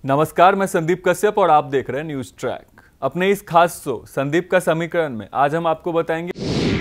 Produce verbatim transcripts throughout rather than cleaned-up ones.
नमस्कार, मैं संदीप कश्यप और आप देख रहे हैं न्यूज ट्रैक। अपने इस खास शो संदीप का समीकरण में आज हम आपको बताएंगे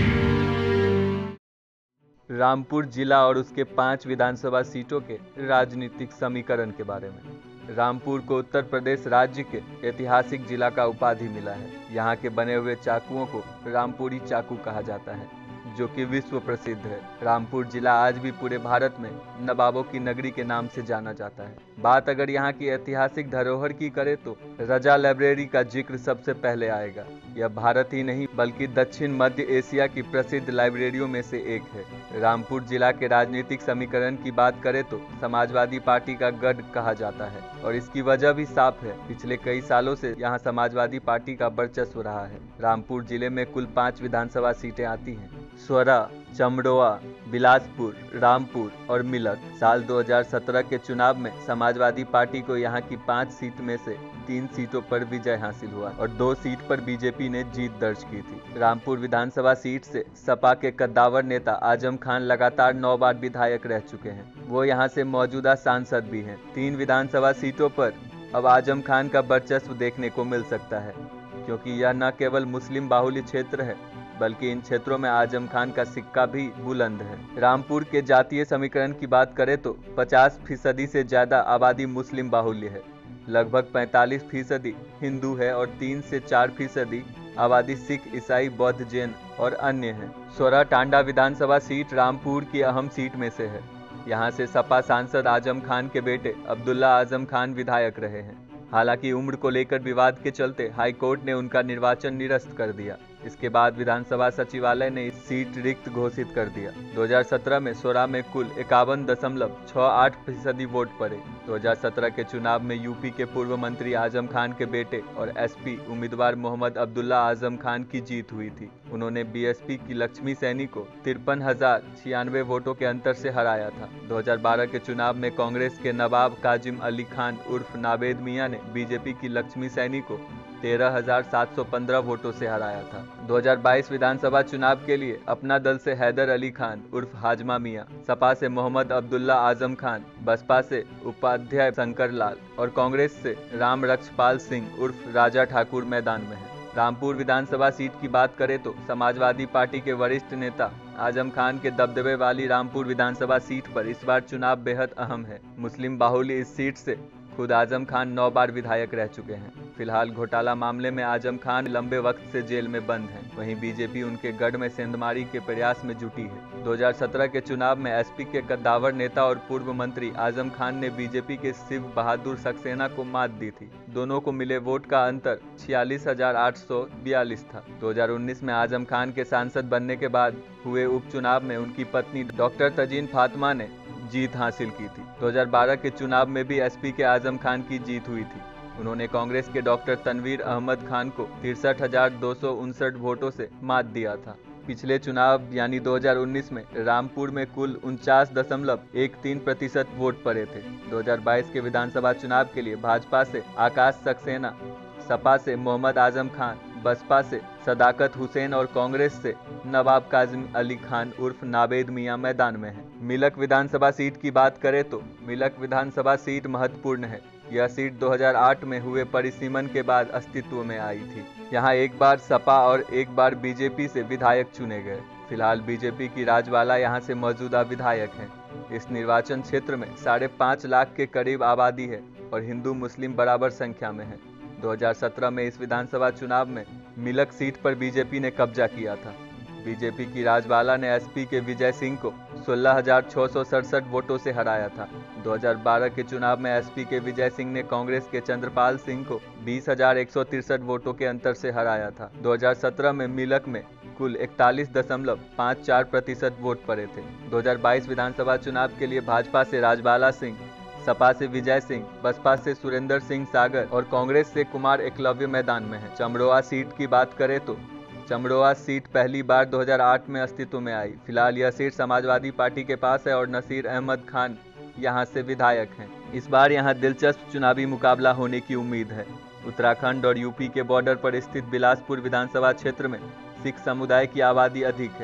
रामपुर जिला और उसके पांच विधानसभा सीटों के राजनीतिक समीकरण के बारे में। रामपुर को उत्तर प्रदेश राज्य के ऐतिहासिक जिला का उपाधि मिला है। यहाँ के बने हुए चाकुओं को रामपुरी चाकू कहा जाता है, जो कि विश्व प्रसिद्ध है। रामपुर जिला आज भी पूरे भारत में नवाबों की नगरी के नाम से जाना जाता है। बात अगर यहाँ की ऐतिहासिक धरोहर की करें तो रजा लाइब्रेरी का जिक्र सबसे पहले आएगा। यह भारत ही नहीं बल्कि दक्षिण मध्य एशिया की प्रसिद्ध लाइब्रेरियों में से एक है। रामपुर जिला के राजनीतिक समीकरण की बात करें तो समाजवादी पार्टी का गढ़ कहा जाता है और इसकी वजह भी साफ है। पिछले कई सालों से यहाँ समाजवादी पार्टी का वर्चस्व रहा है। रामपुर जिले में कुल पांच विधानसभा सीटें आती हैं: स्वरा, चमड़ोआ, बिलासपुर, रामपुर और मिलक। साल दो हज़ार सत्रह के चुनाव में समाजवादी पार्टी को यहाँ की पांच सीट में से तीन सीटों पर विजय हासिल हुआ और दो सीट पर बीजेपी ने जीत दर्ज की थी। रामपुर विधानसभा सीट से सपा के कद्दावर नेता आजम खान लगातार नौ बार विधायक रह चुके हैं। वो यहाँ से मौजूदा सांसद भी हैं। तीन विधानसभा सीटों पर अब आजम खान का वर्चस्व देखने को मिल सकता है, क्योंकि यह न केवल मुस्लिम बाहुल्य क्षेत्र है बल्कि इन क्षेत्रों में आजम खान का सिक्का भी बुलंद है। रामपुर के जातीय समीकरण की बात करें तो पचास फीसदी से ज्यादा आबादी मुस्लिम बाहुल्य है। लगभग पैंतालीस फीसदी हिंदू है और तीन से चार फीसदी आबादी सिख, ईसाई, बौद्ध, जैन और अन्य है। सोरा टांडा विधानसभा सीट रामपुर की अहम सीट में से है। यहाँ से सपा सांसद आजम खान के बेटे अब्दुल्ला आजम खान विधायक रहे हैं। हालांकि उम्र को लेकर विवाद के चलते हाईकोर्ट ने उनका निर्वाचन निरस्त कर दिया। इसके बाद विधानसभा सचिवालय ने इस सीट रिक्त घोषित कर दिया। दो हज़ार सत्रह में सोरा में कुल इक्यावन दशमलव छह आठ फीसदी वोट पड़े। दो हज़ार सत्रह के चुनाव में यूपी के पूर्व मंत्री आजम खान के बेटे और एसपी उम्मीदवार मोहम्मद अब्दुल्ला आजम खान की जीत हुई थी। उन्होंने बीएसपी की लक्ष्मी सैनी को तिरपन हजार छियानवे वोटों के अंतर से हराया था। दो हज़ार बारह के चुनाव में कांग्रेस के नवाब काजिम अली खान उर्फ नावेद मियां ने बीजेपी की लक्ष्मी सैनी को तेरह हजार सात सौ पंद्रह वोटों से हराया था। दो हज़ार बाईस विधानसभा चुनाव के लिए अपना दल से हैदर अली खान उर्फ हाजमा मियां, सपा से मोहम्मद अब्दुल्ला आजम खान, बसपा से उपाध्याय शंकर लाल और कांग्रेस से राम रक्षपाल सिंह उर्फ राजा ठाकुर मैदान में है। रामपुर विधानसभा सीट की बात करें तो समाजवादी पार्टी के वरिष्ठ नेता आजम खान के दबदबे वाली रामपुर विधानसभा सीट पर इस बार चुनाव बेहद अहम है। मुस्लिम बाहुल्य इस सीट से खुद आजम खान नौ बार विधायक रह चुके हैं। फिलहाल घोटाला मामले में आजम खान लंबे वक्त से जेल में बंद हैं। वहीं बीजेपी उनके गढ़ में सेंधमारी के प्रयास में जुटी है। दो हज़ार सत्रह के चुनाव में एसपी के कद्दावर नेता और पूर्व मंत्री आजम खान ने बीजेपी के शिव बहादुर सक्सेना को मात दी थी। दोनों को मिले वोट का अंतर छियालीस हजार आठ सौ बयालीस था। दो हज़ार उन्नीस में आजम खान के सांसद बनने के बाद हुए उपचुनाव में उनकी पत्नी डॉक्टर तजीन फातिमा ने जीत हासिल की थी। दो हज़ार बारह के चुनाव में भी एसपी के आजम खान की जीत हुई थी। उन्होंने कांग्रेस के डॉक्टर तनवीर अहमद खान को तिरसठ हजार दो सौ उनसठ वोटों से मात दिया था। पिछले चुनाव यानी दो हज़ार उन्नीस में रामपुर में कुल उनचास दशमलव एक तीन प्रतिशत वोट पड़े थे। दो हज़ार बाईस के विधानसभा चुनाव के लिए भाजपा से आकाश सक्सेना, सपा से मोहम्मद आजम खान, बसपा से सदाकत हुसैन और कांग्रेस से नवाब काजिम अली खान उर्फ नावेद मियां मैदान में है। मिलक विधानसभा सीट की बात करें तो मिलक विधानसभा सीट महत्वपूर्ण है। यह सीट दो हज़ार आठ में हुए परिसीमन के बाद अस्तित्व में आई थी। यहाँ एक बार सपा और एक बार बीजेपी से विधायक चुने गए। फिलहाल बीजेपी की राजबाला यहाँ से मौजूदा विधायक हैं। इस निर्वाचन क्षेत्र में साढ़े पाँच लाख के करीब आबादी है और हिंदू मुस्लिम बराबर संख्या में है। दो हज़ार सत्रह में इस विधानसभा चुनाव में मिलक सीट पर बीजेपी ने कब्जा किया था। बीजेपी की राजबाला ने एसपी के विजय सिंह को सोलह हजार छह सौ सड़सठ वोटों से हराया था। दो हज़ार बारह के चुनाव में एसपी के विजय सिंह ने कांग्रेस के चंद्रपाल सिंह को बीस हजार एक सौ तिरसठ वोटों के अंतर से हराया था। दो हज़ार सत्रह में मिलक में कुल इकतालीस दशमलव पाँच चार प्रतिशत वोट पड़े थे। दो हज़ार बाईस विधानसभा चुनाव के लिए भाजपा से राजबाला सिंह, सपा से विजय सिंह, बसपा से सुरेंद्र सिंह सागर और कांग्रेस से कुमार एकलव्य मैदान में है। चमड़ोआ सीट की बात करें तो चमड़ोआ सीट पहली बार दो हज़ार आठ में अस्तित्व में आई। फिलहाल यह सीट समाजवादी पार्टी के पास है और नसीर अहमद खान यहां से विधायक हैं। इस बार यहां दिलचस्प चुनावी मुकाबला होने की उम्मीद है। उत्तराखंड और यूपी के बॉर्डर पर स्थित बिलासपुर विधानसभा क्षेत्र में सिख समुदाय की आबादी अधिक है।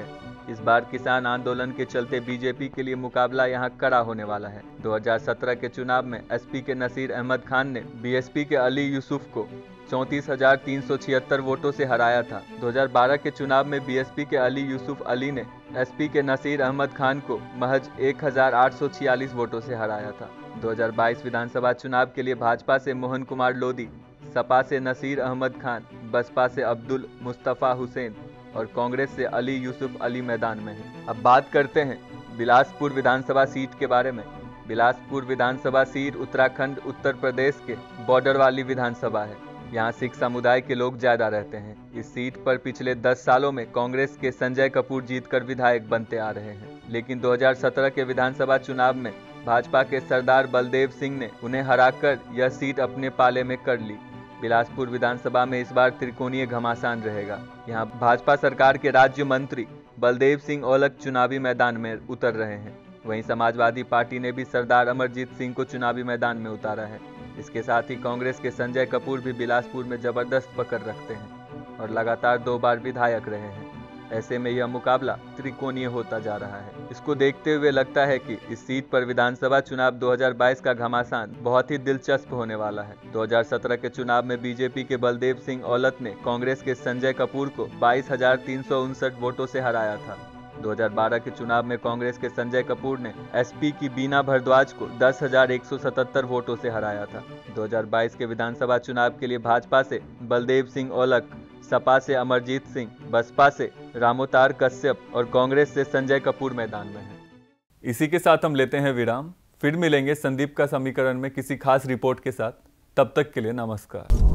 इस बार किसान आंदोलन के चलते बीजेपी के लिए मुकाबला यहां कड़ा होने वाला है। दो हज़ार सत्रह के चुनाव में एसपी के नसीर अहमद खान ने बीएसपी के अली यूसुफ को चौंतीस हजार तीन सौ छिहत्तर वोटों से हराया था। दो हज़ार बारह के चुनाव में बीएसपी के अली यूसुफ अली ने एसपी के नसीर अहमद खान को महज एक हजार आठ सौ छियालीस वोटों से हराया था। दो हज़ार बाईस विधानसभा चुनाव के लिए भाजपा से मोहन कुमार लोधी, सपा से नसीर अहमद खान, बसपा से अब्दुल मुस्तफा हुसैन और कांग्रेस से अली यूसुफ अली मैदान में है। अब बात करते हैं बिलासपुर विधानसभा सीट के बारे में। बिलासपुर विधानसभा सीट उत्तराखंड उत्तर प्रदेश के बॉर्डर वाली विधानसभा है। यहाँ सिख समुदाय के लोग ज्यादा रहते हैं। इस सीट पर पिछले दस सालों में कांग्रेस के संजय कपूर जीतकर विधायक बनते आ रहे हैं, लेकिन दो हज़ार सत्रह के विधानसभा चुनाव में भाजपा के सरदार बलदेव सिंह ने उन्हें हराकर यह सीट अपने पाले में कर ली। बिलासपुर विधानसभा में इस बार त्रिकोणीय घमासान रहेगा। यहाँ भाजपा सरकार के राज्य मंत्री बलदेव सिंह औलख चुनावी मैदान में उतर रहे हैं। वहीं समाजवादी पार्टी ने भी सरदार अमरजीत सिंह को चुनावी मैदान में उतारा है। इसके साथ ही कांग्रेस के संजय कपूर भी बिलासपुर में जबरदस्त पकड़ रखते हैं और लगातार दो बार विधायक रहे हैं। ऐसे में यह मुकाबला त्रिकोणीय होता जा रहा है। इसको देखते हुए लगता है कि इस सीट पर विधानसभा चुनाव दो हज़ार बाईस का घमासान बहुत ही दिलचस्प होने वाला है। दो हज़ार सत्रह के चुनाव में बीजेपी के बलदेव सिंह औलख ने कांग्रेस के संजय कपूर को बाईस हजार तीन सौ उनसठ वोटों से हराया था। दो हज़ार बारह के चुनाव में कांग्रेस के संजय कपूर ने एसपी की बीना भारद्वाज को दस हजार एक सौ सतहत्तर वोटों से हराया था। दो हज़ार बाईस के विधानसभा चुनाव के लिए भाजपा से बलदेव सिंह औलख, सपा से अमरजीत सिंह, बसपा से रामोतार कश्यप और कांग्रेस से संजय कपूर मैदान में है। इसी के साथ हम लेते हैं विराम। फिर मिलेंगे संदीप का समीकरण में किसी खास रिपोर्ट के साथ। तब तक के लिए नमस्कार।